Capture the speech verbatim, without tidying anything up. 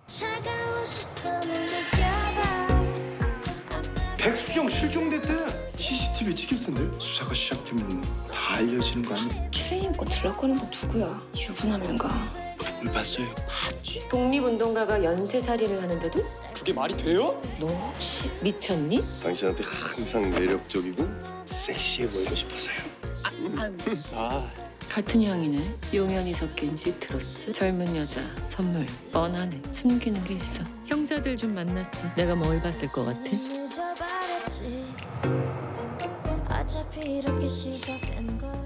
백수정 실종됐대. 씨씨티비 찍혔던데. 수사가 시작되면 다 알려지는 거 아니야? 트레인 입고 들락거리는 거 누구야? 유부남인가? 누굴 봤어요? 봤지. 독립운동가가 연쇄살인을 하는데도? 그게 말이 돼요? 너 혹시 미쳤니? 당신한테 항상 매력적이고 섹시해 보이고 싶어서요. 아, 같은 향이네. 용연이 섞인 시트러스. 젊은 여자 선물 뻔하네. 숨기는 게 있어. 형사들 좀 만났어. 내가 뭘 봤을 것 같아? 어차피 이렇게 시작된 거야.